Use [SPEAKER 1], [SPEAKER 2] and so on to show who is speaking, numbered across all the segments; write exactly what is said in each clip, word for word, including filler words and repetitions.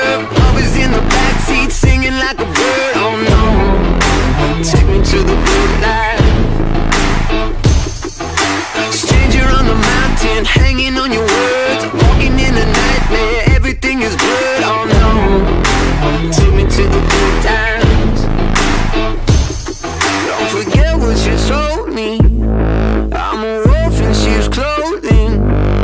[SPEAKER 1] curb. Always in the backseat singing like a bird. Oh no, take me to the good life. Stranger on the mountain, hanging on your words. Walking in a nightmare, everything is blurred. Oh no, take me to the good times. Don't forget what you told me. I'm a wolf in sheep's clothing.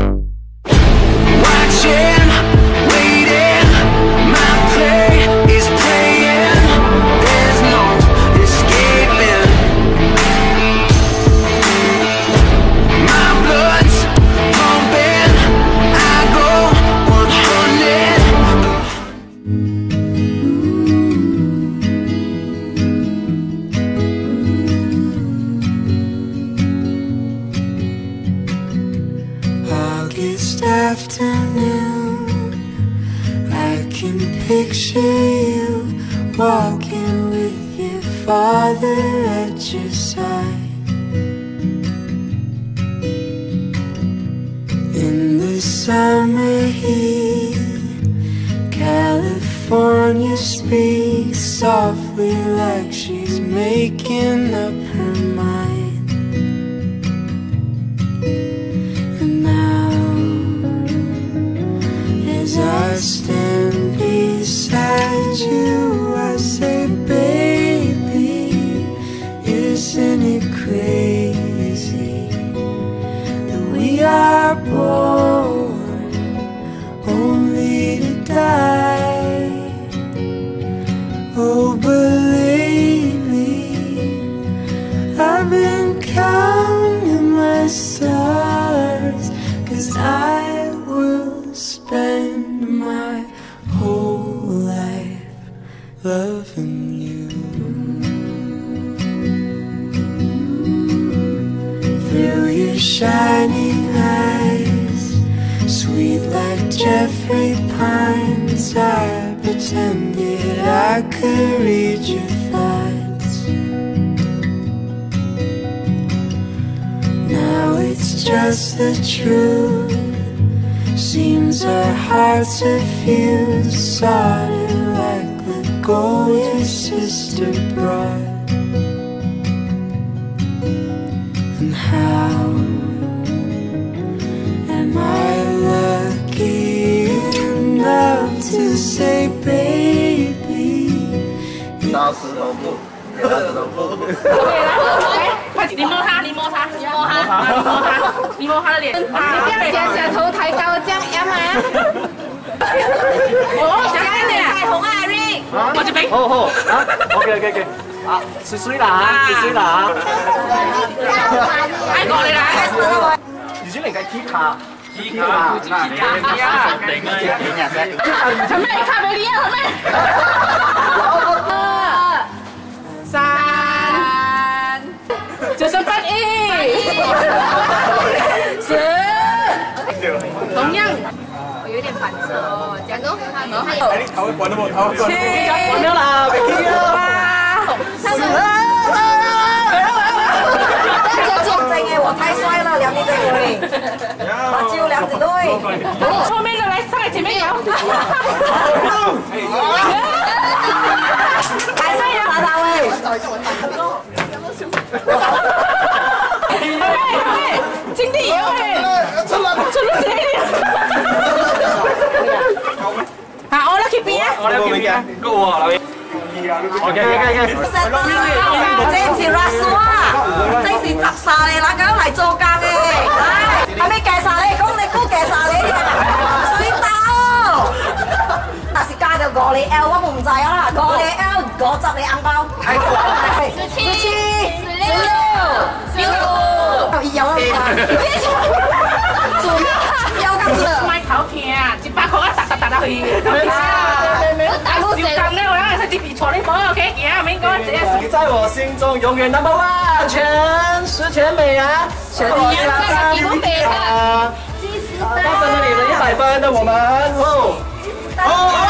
[SPEAKER 1] Watching, waiting, my prey is praying. There's no escaping. My blood's pumping, I go one hundred. August afternoon, I can picture you walking with your father at your side. In the summer heat, California speaks softly like she's making up her mind. And now, as I stand beside you, I say, baby, isn't it crazy that we are born only to die? Oh, but lately I've been counting my stars, 'cause I will spend my whole life loving you. Through your shining eyes, sweet like Jeffrey Pines, I pretended I could read your thoughts. Now it's just the truth. Seems our hearts are fused, solid like the gold your sister brought. And how am I lucky enough to say, baby?
[SPEAKER 2] 大石头布，给他石头布。
[SPEAKER 3] 快，你摸他，你摸他，你摸他，你摸他，你摸他的脸。你不要将舌头抬高，这样压嘛。我想要你彩虹啊 ，Rick。我这边。
[SPEAKER 2] 好好啊 ，OK OK OK。啊，水水啦，水水啦。
[SPEAKER 3] 哎，過嚟啦。
[SPEAKER 2] 以前嚟計 T 卡。T 卡，嗱，你你啊，定啊，定啊，定。
[SPEAKER 3] 做咩卡俾你啊？做咩？三，九十八亿，十，同样。我有點煩手，講到還有。哎，你頭滾都冇頭。七，滾咗啦，別驚啦。十。我太帥了，兩隻對，我只有兩隻對。後面的來上來前面搖。太帥了，大大喂！喂，經理搖哎！出了出了這裡。好，我來去邊啊！我來去邊啊！夠我老爺。OK OK OK。這是拉蘇啊！這是雜沙嚟，嗱咁嚟做價嘅，係咪計沙你？講你估計沙你水刀，但是加到個你 L 我唔制啦，個你 L 我執你硬包。十七、十六、十五，有啊！做咩？有咁多？買頭片啊，一百塊啊，搭搭搭搭去。大佬正咧，我硬係識接別錯你冇 OK 嘅，唔應該這樣。你在我心中永遠 number one， 全十全美啊！全第一啦，第一美啊！八分的你们，一百分的我们，哦哦。